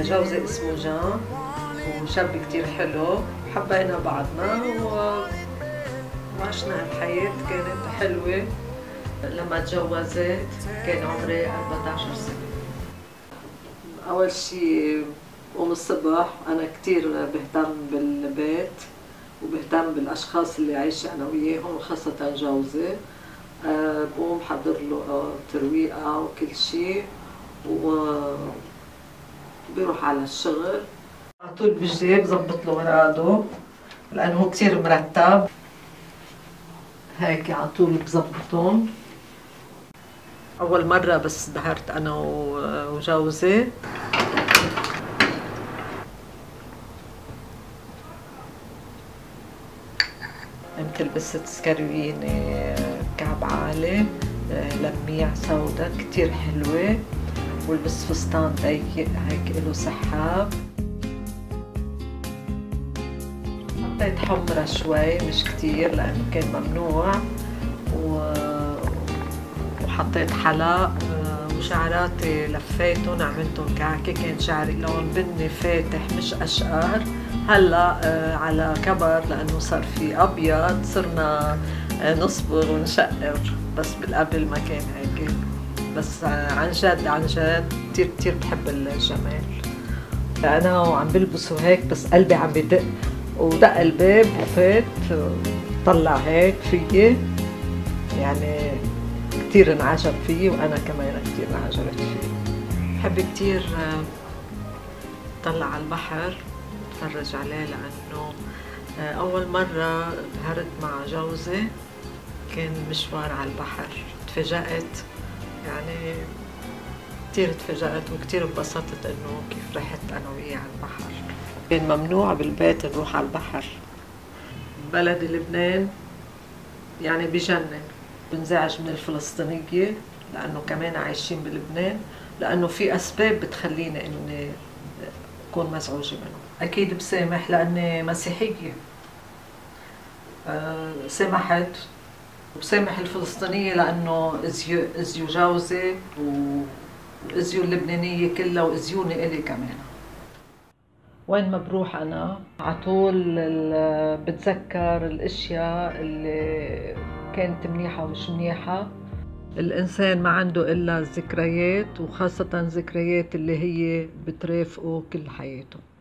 جوزي اسمه جان وشاب كتير حلو، حبينا بعضنا وعشنا الحياة كانت حلوة. لما تجوزت كان عمري 14 سنة. أول شيء بقوم الصبح أنا كتير بهتم بالبيت وبهتم بالأشخاص اللي عايشة أنا وياهم وخاصة جوزي. بقوم حضر له ترويقة وكل شيء وبيروح على الشغل. على طول بجي بظبط له أوراده لأنه هو كتير مرتب، هيك على طول بظبطهم. أول مرة بس ظهرت أنا وجوزي قمت لبست سكروينة كعب عالي لميع سودا كتير حلوة، ولبس فستان ضيق هيك له سحاب. حطيت حمرة شوي مش كتير لأنه كان ممنوع، وحطيت حلق وشعراتي لفيتهم عملتهم كعكة. كان شعري لون بني فاتح مش أشقر. هلا على كبر لأنه صار في أبيض صرنا نصبر ونشقر، بس بالقبل ما كان هيك. بس عن جد عن جد كتير كتير بحب الجمال. أنا وعم بلبسه هيك بس قلبي عم بدق، ودق الباب وفات طلع هيك فيي، يعني كتير انعجب فيه وأنا كمان كتير انعجبت فيه. بحب كتير طلع على البحر اتفرج عليه لأنه أول مرة ظهرت مع جوزي كان مشوار على البحر. تفاجأت، يعني كتير تفاجأت وكتير انبسطت إنه كيف رحت أنا وياه على البحر. كان ممنوع بالبيت نروح على البحر. بلد لبنان يعني بجنن. بنزعج من الفلسطينية لأنه كمان عايشين بلبنان، لأنه في أسباب بتخليني إني أكون مزعوجة منهم. أكيد بسامح لأني مسيحية. سامحت وبسامح الفلسطينية لأنه أذيوا جوزي وأذيوا اللبنانية كلها وأذيوني إلي كمان. وين ما بروح أنا عطول بتذكر الأشياء اللي كانت منيحة ومش منيحة. الإنسان ما عنده إلا الذكريات، وخاصة ذكريات اللي هي بترافقه كل حياته.